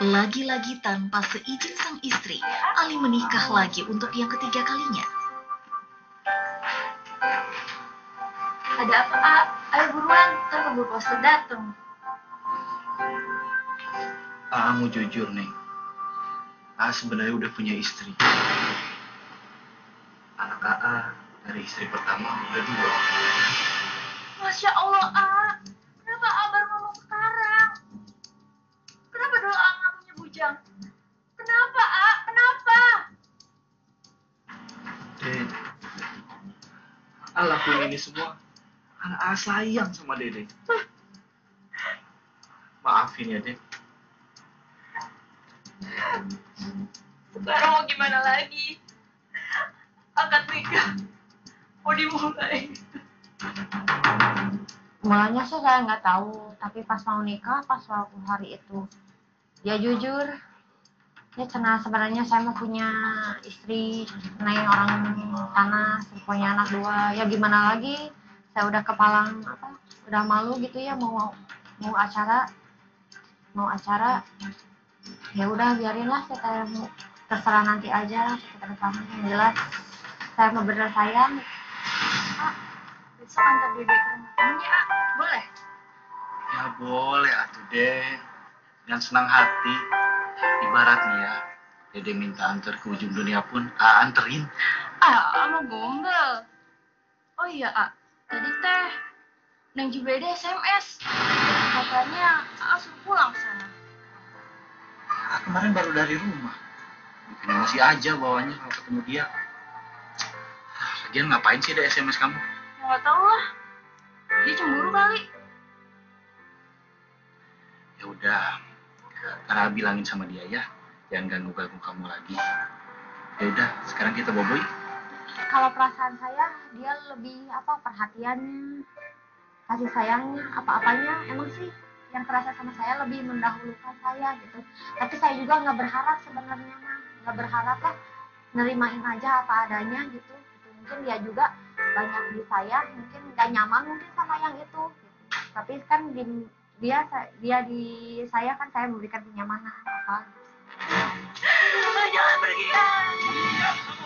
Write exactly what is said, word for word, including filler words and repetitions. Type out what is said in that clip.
Lagi-lagi tanpa seizin sang istri, Ali menikah lagi untuk yang ketiga kalinya. Ada apa, A? Ayo buruan, ntar keburu poster dateng. Ah, mau jujur nih. Ah, sebenarnya udah punya istri. Anak A A dari istri pertama udah dua. Masya Allah, A. Kenapa A baru ngomong sekarang? Kenapa dulu A nggak punya bujang? Kenapa, A? Kenapa? Ded, A lakuin ini semua karena A sayang sama Dede. Maafin ya, Ded. Sekarang mau gimana lagi? Akad nikah mau dimulai. Mulanya sih saya nggak tahu, tapi pas mau nikah, pas waktu hari itu, ya jujur, ya karena sebenarnya saya mau punya istri, neng orang tanah, punya anak dua, ya gimana lagi, saya udah kepalang apa, udah malu gitu ya mau mau acara, mau acara, ya udah biarinlah saya terserah nanti aja kita depan, yang jelas saya mau bener sayang. Besok antar Dede ke rumah temennya, A. Boleh? Ya boleh atuh, Ded. Dengan senang hati. Ibarat nih ya, Dede minta antar ke ujung dunia pun A anterin. Ah, A mau gombal. Oh iya, A. Tadi teh Neng Jubrede S M S. Katanya A suruh pulang sana. A kemarin baru dari rumah. Mungkin emosi aja bawanya kalau ketemu dia. Lagian ngapain sih ada S M S kamu? Ya nggak tahu lah. Dia cemburu kali. Ya udah, karena bilangin sama dia ya, jangan ganggu-ganggu kamu lagi. Ya udah, sekarang kita boboy. Kalau perasaan saya, dia lebih apa perhatiannya, kasih sayangnya, apa-apanya, emang sih yang kerasa sama saya lebih mendahulukan saya gitu. Tapi saya juga nggak berharap sebenarnya mah, nggak berharap lah, nerimain aja apa adanya gitu. gitu. Mungkin dia juga banyak di saya, mungkin nggak nyaman mungkin sama yang itu. Gitu. Tapi kan di, dia dia di saya kan saya memberikan kenyamanan apa. Jangan pergi, A.